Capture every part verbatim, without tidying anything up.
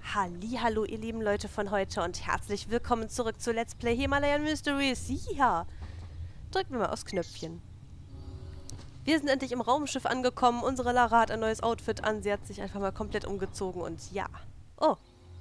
Hallihallo, ihr lieben Leute von heute und herzlich willkommen zurück zu Let's Play Himalayan Mysteries. Ja, drücken wir mal aufs Knöpfchen. Wir sind endlich im Raumschiff angekommen. Unsere Lara hat ein neues Outfit an. Sie hat sich einfach mal komplett umgezogen und ja. Oh.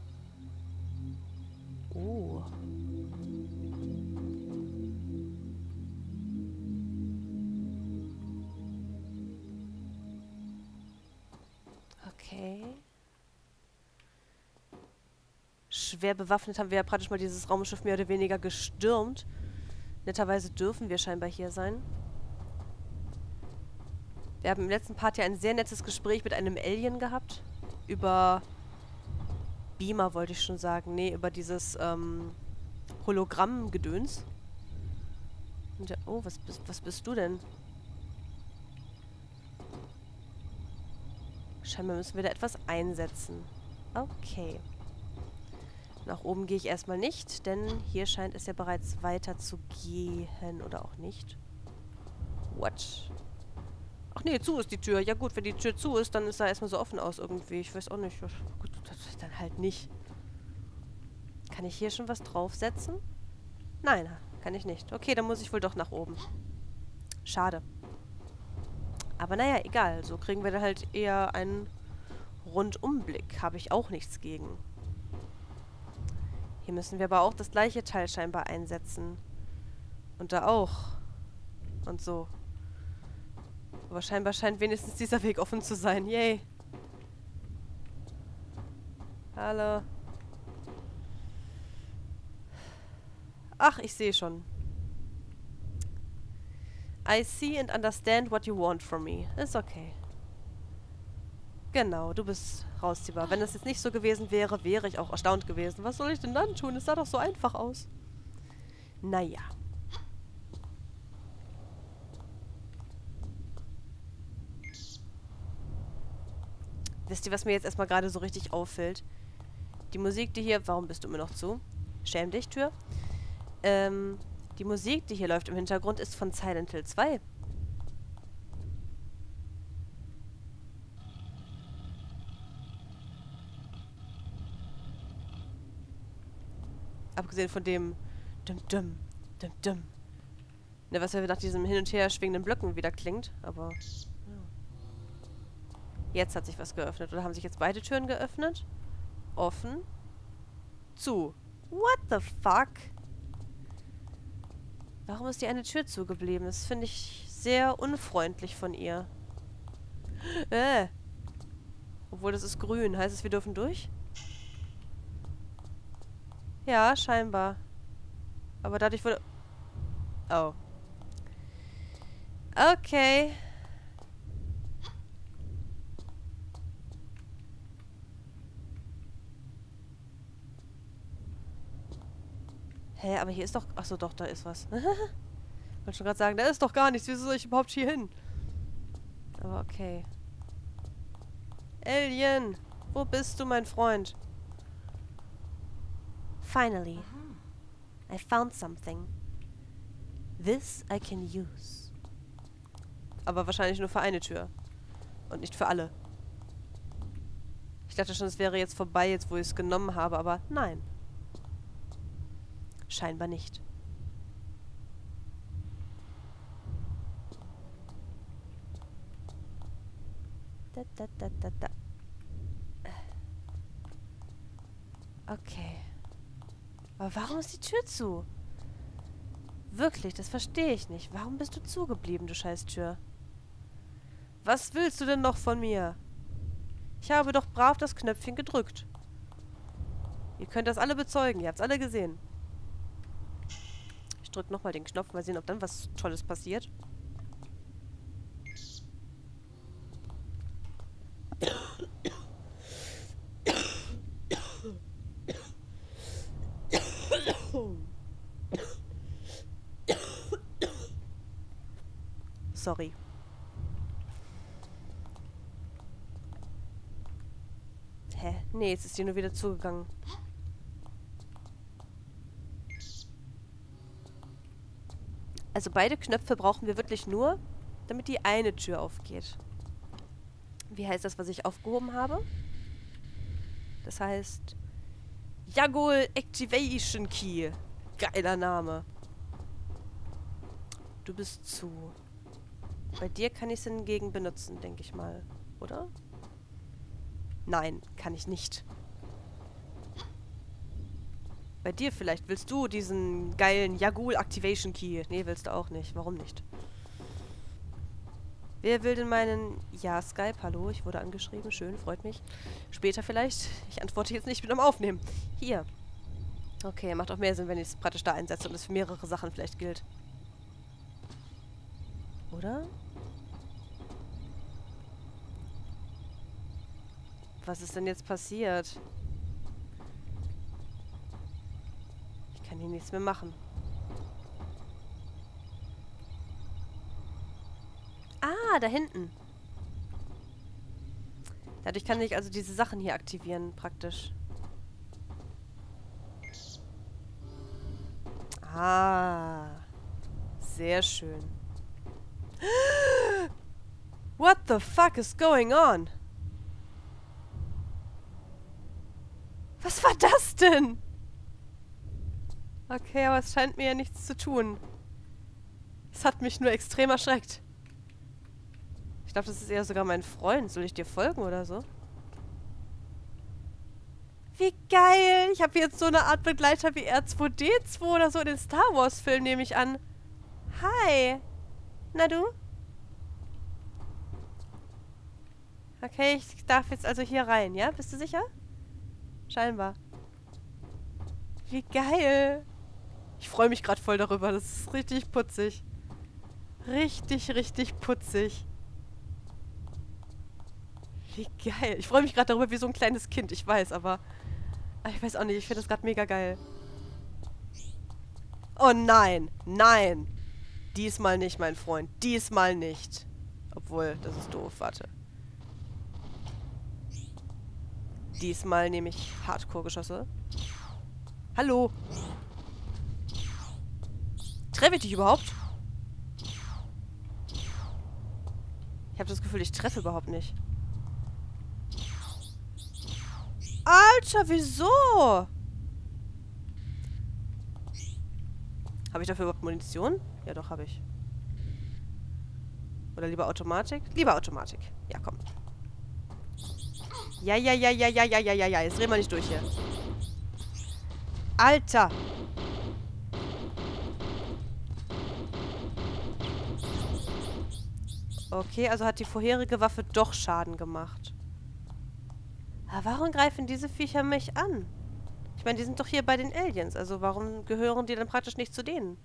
Oh. Okay. Schwer bewaffnet haben wir ja praktisch mal dieses Raumschiff mehr oder weniger gestürmt. Netterweise dürfen wir scheinbar hier sein. Wir haben im letzten Part ja ein sehr nettes Gespräch mit einem Alien gehabt. Über Beamer wollte ich schon sagen. Nee, über dieses ähm, Hologramm-Gedöns. Und ja, oh, was bist, was bist du denn? Scheinbar müssen wir da etwas einsetzen. Okay. Nach oben gehe ich erstmal nicht, denn hier scheint es ja bereits weiter zu gehen. Oder auch nicht. What? Ach nee, zu ist die Tür. Ja gut, wenn die Tür zu ist, dann ist da erstmal so offen aus irgendwie. Ich weiß auch nicht. Gut, das ist dann halt nicht. Kann ich hier schon was draufsetzen? Nein, kann ich nicht. Okay, dann muss ich wohl doch nach oben. Schade. Aber naja, egal. So kriegen wir dann halt eher einen Rundumblick. Habe ich auch nichts gegen. Hier müssen wir aber auch das gleiche Teil scheinbar einsetzen. Und da auch. Und so. Aber scheinbar scheint wenigstens dieser Weg offen zu sein. Yay. Hallo. Ach, ich sehe schon. I see and understand what you want from me. Ist okay. Genau, du bist rausziehbar. Wenn das jetzt nicht so gewesen wäre, wäre ich auch erstaunt gewesen. Was soll ich denn dann tun? Es sah doch so einfach aus. Naja. Wisst ihr, was mir jetzt erstmal gerade so richtig auffällt? Die Musik, die hier... Warum bist du immer noch zu? Schäm dich, Tür. Ähm, die Musik, die hier läuft im Hintergrund, ist von Silent Hill zwei. Abgesehen von dem... Dum, dum, dum, dum. Ne, was ja nach diesem hin und her schwingenden Blöcken wieder klingt, aber... Jetzt hat sich was geöffnet. Oder haben sich jetzt beide Türen geöffnet? Offen. Zu. What the fuck? Warum ist die eine Tür zugeblieben? Das finde ich sehr unfreundlich von ihr. Äh. Obwohl, das ist grün. Heißt es, wir dürfen durch? Ja, scheinbar. Aber dadurch wurde... Oh. Okay. Hä, aber hier ist doch... Achso, doch, da ist was. Ich wollte schon gerade sagen, da ist doch gar nichts. Wieso soll ich überhaupt hier hin? Aber okay. Alien! Wo bist du, mein Freund? Finally. I found something. This I can use. Aber wahrscheinlich nur für eine Tür. Und nicht für alle. Ich dachte schon, es wäre jetzt vorbei, jetzt wo ich es genommen habe, aber nein. Scheinbar nicht. Da, da, da, da, da. Okay. Aber warum ist die Tür zu? Wirklich, das verstehe ich nicht. Warum bist du zugeblieben, du Scheißtür? Was willst du denn noch von mir? Ich habe doch brav das Knöpfchen gedrückt. Ihr könnt das alle bezeugen. Ihr habt es alle gesehen. Ich drücke nochmal den Knopf. Mal sehen, ob dann was Tolles passiert. Sorry. Hä? Nee, jetzt ist die nur wieder zugegangen. Also beide Knöpfe brauchen wir wirklich nur, damit die eine Tür aufgeht. Wie heißt das, was ich aufgehoben habe? Das heißt Jagul Activation Key. Geiler Name. Du bist zu. Bei dir kann ich es hingegen benutzen, denke ich mal. Oder? Nein, kann ich nicht. Bei dir vielleicht. Willst du diesen geilen Jagul Activation Key? Nee, willst du auch nicht. Warum nicht? Wer will denn meinen... Ja, Skype, hallo, ich wurde angeschrieben. Schön, freut mich. Später vielleicht. Ich antworte jetzt nicht mit am Aufnehmen. Hier. Okay, macht auch mehr Sinn, wenn ich es praktisch da einsetze und es für mehrere Sachen vielleicht gilt. Oder? Was ist denn jetzt passiert? Ich kann hier nichts mehr machen. Ah, da hinten. Dadurch kann ich also diese Sachen hier aktivieren, praktisch. Ah. Sehr schön. What the fuck is going on? Was war das denn? Okay, aber es scheint mir ja nichts zu tun. Es hat mich nur extrem erschreckt. Ich glaube, das ist eher sogar mein Freund. Soll ich dir folgen oder so? Wie geil! Ich habe jetzt so eine Art Begleiter wie R zwei D zwei oder so in den Star Wars Film, nehme ich an. Hi! Na du? Okay, ich darf jetzt also hier rein, ja? Bist du sicher? Scheinbar. Wie geil! Ich freue mich gerade voll darüber. Das ist richtig putzig. Richtig, richtig putzig. Wie geil. Ich freue mich gerade darüber wie so ein kleines Kind. Ich weiß, aber... Ich weiß auch nicht. Ich finde das gerade mega geil. Oh nein. Nein. Diesmal nicht, mein Freund. Diesmal nicht. Obwohl, das ist doof. Warte. Diesmal nehme ich Hardcore-Geschosse. Hallo. Treffe ich dich überhaupt? Ich habe das Gefühl, ich treffe überhaupt nicht. Alter, wieso? Habe ich dafür überhaupt Munition? Ja, doch, habe ich. Oder lieber Automatik? Lieber Automatik. Ja, komm. Ja, ja, ja, ja, ja, ja, ja, ja, ja. Jetzt drehen wir nicht durch hier. Alter! Okay, also hat die vorherige Waffe doch Schaden gemacht. Aber warum greifen diese Viecher mich an? Ich meine, die sind doch hier bei den Aliens. Also warum gehören die dann praktisch nicht zu denen?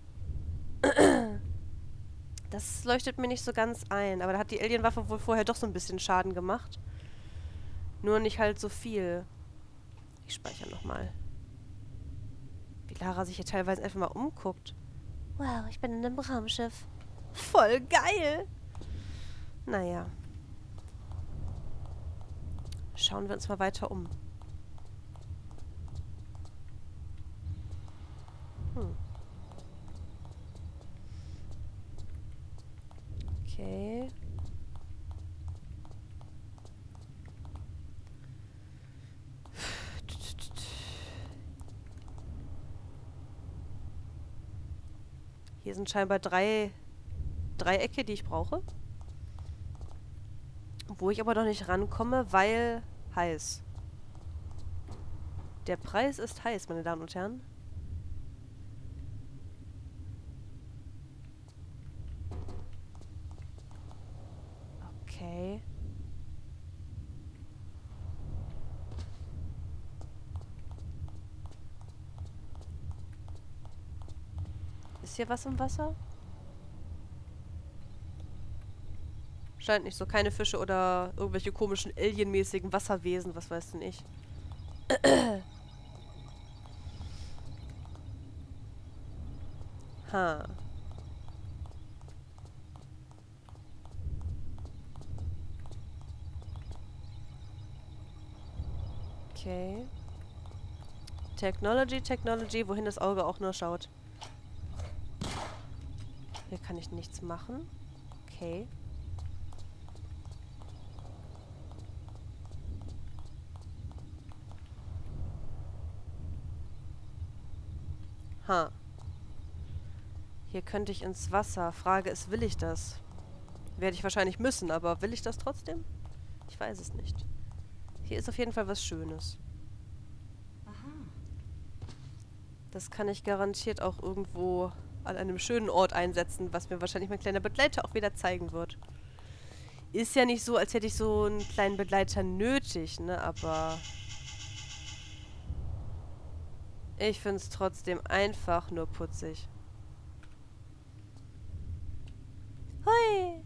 Das leuchtet mir nicht so ganz ein. Aber da hat die Alienwaffe wohl vorher doch so ein bisschen Schaden gemacht. Nur nicht halt so viel. Ich speichere nochmal. Wie Lara sich hier teilweise einfach mal umguckt. Wow, ich bin in einem Raumschiff. Voll geil! Naja. Schauen wir uns mal weiter um. Hm. Okay. Hier sind scheinbar drei Dreiecke, die ich brauche. Wo ich aber noch nicht rankomme, weil heiß. Der Preis ist heiß, meine Damen und Herren. Okay. Ist hier was im Wasser? Scheint nicht so. Keine Fische oder irgendwelche komischen alienmäßigen Wasserwesen. Was weiß denn ich. Ha. Okay. Technology, Technology, wohin das Auge auch nur schaut. Hier kann ich nichts machen. Okay. Ha. Hier könnte ich ins Wasser. Frage ist, will ich das? Werde ich wahrscheinlich müssen, aber will ich das trotzdem? Ich weiß es nicht. Hier ist auf jeden Fall was Schönes. Das kann ich garantiert auch irgendwo an einem schönen Ort einsetzen, was mir wahrscheinlich mein kleiner Begleiter auch wieder zeigen wird. Ist ja nicht so, als hätte ich so einen kleinen Begleiter nötig, ne? Aber ich finde es trotzdem einfach nur putzig. Hui!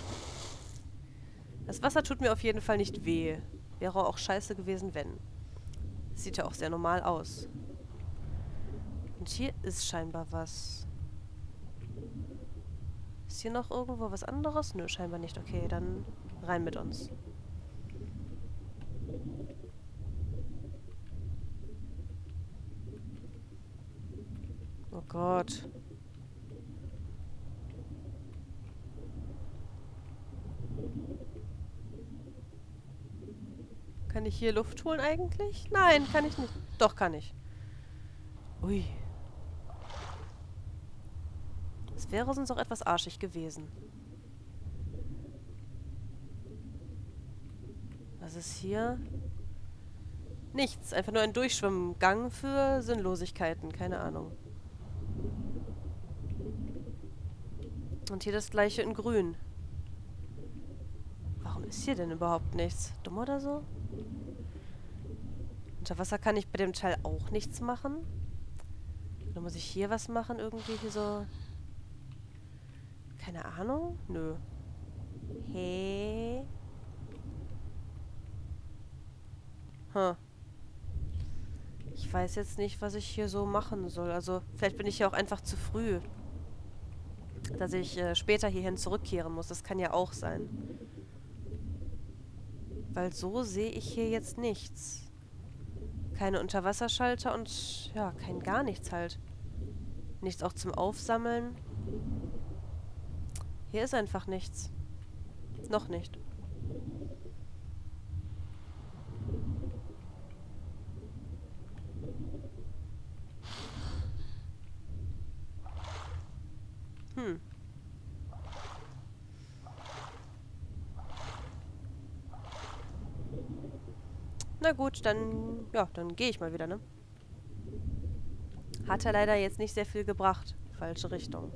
Das Wasser tut mir auf jeden Fall nicht weh. Wäre auch scheiße gewesen, wenn. Sieht ja auch sehr normal aus. Und hier ist scheinbar was. Ist hier noch irgendwo was anderes? Nö, scheinbar nicht. Okay, dann rein mit uns. Oh Gott. Kann ich hier Luft holen eigentlich? Nein, kann ich nicht. Doch, kann ich. Ui. Das wäre sonst auch etwas arschig gewesen. Was ist hier? Nichts. Einfach nur ein Durchschwimmgang für Sinnlosigkeiten. Keine Ahnung. Und hier das gleiche in grün. Warum ist hier denn überhaupt nichts? Dumm oder so? Unter Wasser kann ich bei dem Teil auch nichts machen. Oder muss ich hier was machen? Irgendwie hier so... Keine Ahnung? Nö. Hey. Hm. Ich weiß jetzt nicht, was ich hier so machen soll. Also, vielleicht bin ich ja auch einfach zu früh. Dass ich äh, später hierhin zurückkehren muss. Das kann ja auch sein. Weil so sehe ich hier jetzt nichts. Keine Unterwasserschalter und ja, kein gar nichts halt. Nichts auch zum Aufsammeln. Hier ist einfach nichts. Noch nicht. Hm. Na gut, dann, ja, dann gehe ich mal wieder, ne? Hat er leider jetzt nicht sehr viel gebracht. Falsche Richtung.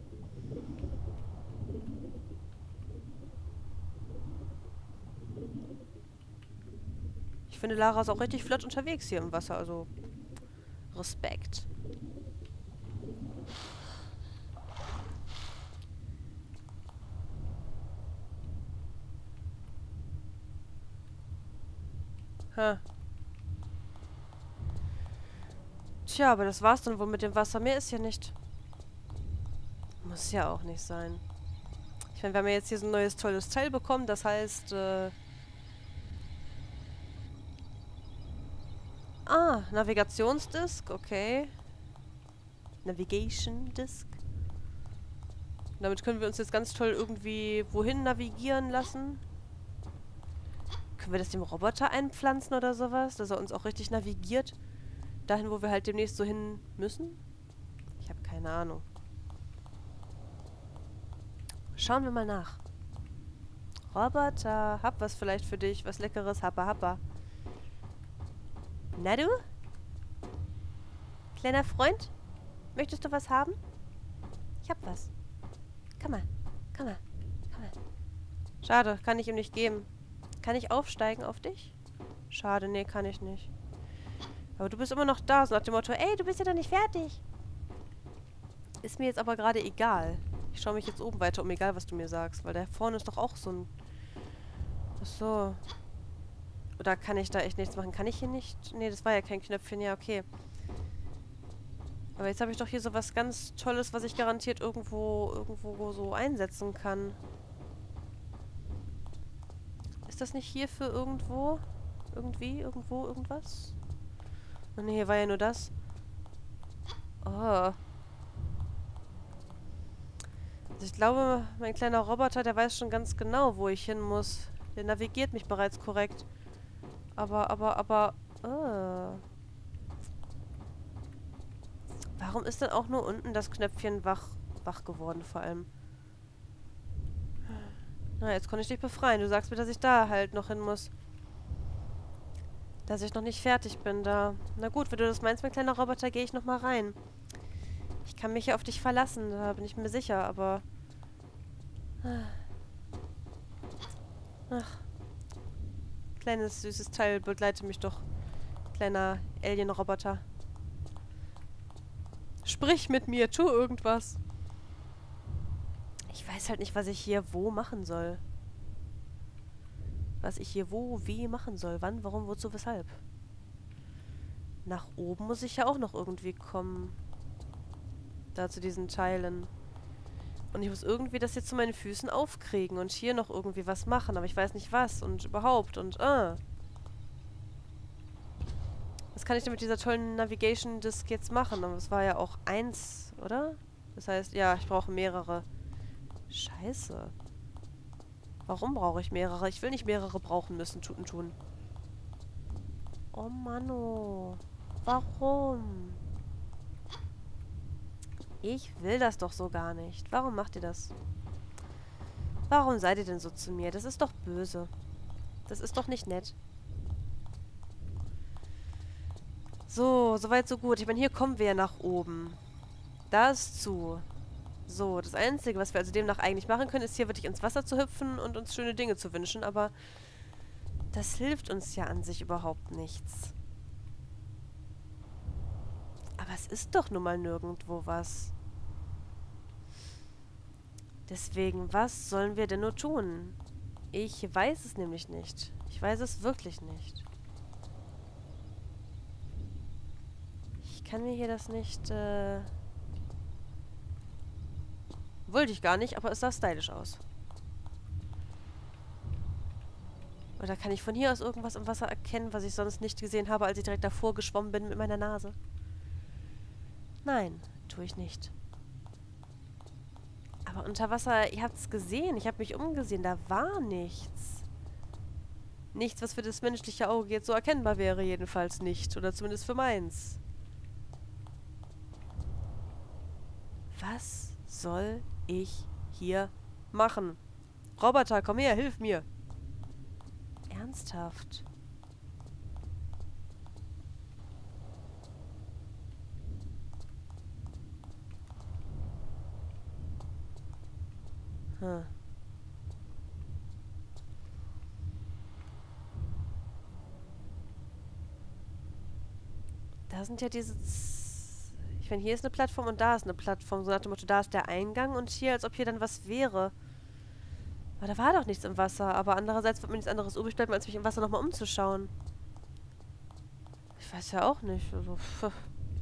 Ich finde, Lara ist auch richtig flott unterwegs hier im Wasser, also Respekt. Ha. Tja, aber das war's dann wohl mit dem Wasser. Mehr ist ja nicht. Muss ja auch nicht sein. Ich meine, wir haben ja jetzt hier so ein neues tolles Teil bekommen. Das heißt, äh... Ah, Navigationsdisk. Okay. Navigation Disk. Damit können wir uns jetzt ganz toll irgendwie wohin navigieren lassen. Können wir das dem Roboter einpflanzen oder sowas? Dass er uns auch richtig navigiert? Dahin, wo wir halt demnächst so hin müssen? Ich habe keine Ahnung. Schauen wir mal nach. Roboter, hab was vielleicht für dich. Was Leckeres, happa happa. Na du? Kleiner Freund? Möchtest du was haben? Ich hab was. Komm mal, komm mal, komm mal. Schade, kann ich ihm nicht geben. Kann ich aufsteigen auf dich? Schade, nee, kann ich nicht. Aber du bist immer noch da, so nach dem Motto, ey, du bist ja doch nicht fertig. Ist mir jetzt aber gerade egal. Ich schaue mich jetzt oben weiter um, egal was du mir sagst. Weil da vorne ist doch auch so ein... Ach so. Oder kann ich da echt nichts machen? Kann ich hier nicht? Nee, das war ja kein Knöpfchen. Ja, okay. Aber jetzt habe ich doch hier so was ganz Tolles, was ich garantiert irgendwo, irgendwo so einsetzen kann. Ist das nicht hier für irgendwo? Irgendwie? Irgendwo? Irgendwas? Oh ne, hier war ja nur das. Oh. Also ich glaube, mein kleiner Roboter, der weiß schon ganz genau, wo ich hin muss. Der navigiert mich bereits korrekt. Aber, aber, aber... Oh. Warum ist denn auch nur unten das Knöpfchen wach, wach geworden vor allem? Na, jetzt konnte ich dich befreien. Du sagst mir, dass ich da halt noch hin muss. Dass ich noch nicht fertig bin da. Na gut, wenn du das meinst, mein kleiner Roboter, gehe ich noch mal rein. Ich kann mich ja auf dich verlassen, da bin ich mir sicher, aber... Ach. Kleines, süßes Teil, begleite mich doch. Kleiner Alien-Roboter. Sprich mit mir, tu irgendwas. Ich weiß halt nicht, was ich hier wo machen soll. Was ich hier wo, wie machen soll. Wann, warum, wozu, weshalb. Nach oben muss ich ja auch noch irgendwie kommen. Da zu diesen Teilen. Und ich muss irgendwie das jetzt zu meinen Füßen aufkriegen und hier noch irgendwie was machen. Aber ich weiß nicht was und überhaupt und äh. Was kann ich denn mit dieser tollen Navigation Disk jetzt machen? Und es war ja auch eins, oder? Das heißt, ja, ich brauche mehrere. Scheiße. Warum brauche ich mehrere? Ich will nicht mehrere brauchen müssen, tun tun. Oh Manno. Warum? Ich will das doch so gar nicht. Warum macht ihr das? Warum seid ihr denn so zu mir? Das ist doch böse. Das ist doch nicht nett. So, soweit so gut. Ich meine, hier kommen wir ja nach oben. Da ist zu. So, das Einzige, was wir also demnach eigentlich machen können, ist hier wirklich ins Wasser zu hüpfen und uns schöne Dinge zu wünschen. Aber das hilft uns ja an sich überhaupt nichts. Aber es ist doch nun mal nirgendwo was. Deswegen, was sollen wir denn nur tun? Ich weiß es nämlich nicht. Ich weiß es wirklich nicht. Ich kann mir hier das nicht, äh... Wollte ich gar nicht, aber es sah stylisch aus. Oder kann ich von hier aus irgendwas im Wasser erkennen, was ich sonst nicht gesehen habe, als ich direkt davor geschwommen bin mit meiner Nase? Nein, tue ich nicht. Aber unter Wasser, ihr habt es gesehen, ich habe mich umgesehen, da war nichts. Nichts, was für das menschliche Auge jetzt so erkennbar wäre, jedenfalls nicht. Oder zumindest für meins. Was soll ich hier machen? Roboter, komm her, hilf mir. Ernsthaft? Hm. Da sind ja diese... Z ich meine, hier ist eine Plattform und da ist eine Plattform. So nach dem Motto, da ist der Eingang und hier, als ob hier dann was wäre. Aber da war doch nichts im Wasser. Aber andererseits wird mir nichts anderes übrig bleiben, als mich im Wasser nochmal umzuschauen. Ich weiß ja auch nicht. Also, pff.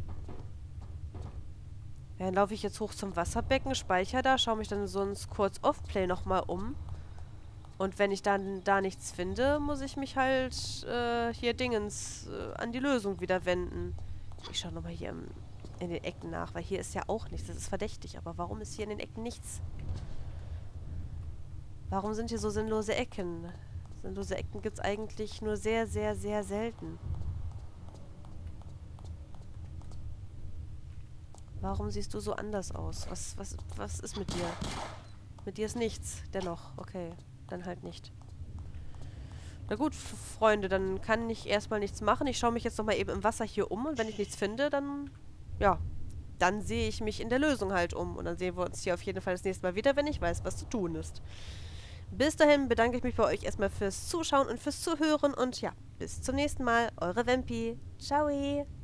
Ja, dann laufe ich jetzt hoch zum Wasserbecken, speichere da, schaue mich dann sonst kurz Off-Play nochmal um. Und wenn ich dann da nichts finde, muss ich mich halt äh, hier Dingens äh, an die Lösung wieder wenden. Ich schaue nochmal hier im, in den Ecken nach, weil hier ist ja auch nichts. Das ist verdächtig. Aber warum ist hier in den Ecken nichts? Warum sind hier so sinnlose Ecken? Sinnlose Ecken gibt es eigentlich nur sehr, sehr, sehr selten. Warum siehst du so anders aus? Was, was, was ist mit dir? Mit dir ist nichts. Dennoch. Okay. Dann halt nicht. Na gut, Freunde, dann kann ich erstmal nichts machen. Ich schaue mich jetzt nochmal eben im Wasser hier um und wenn ich nichts finde, dann, ja, dann sehe ich mich in der Lösung halt um. Und dann sehen wir uns hier auf jeden Fall das nächste Mal wieder, wenn ich weiß, was zu tun ist. Bis dahin bedanke ich mich bei euch erstmal fürs Zuschauen und fürs Zuhören und ja, bis zum nächsten Mal. Eure Vampi. Ciao.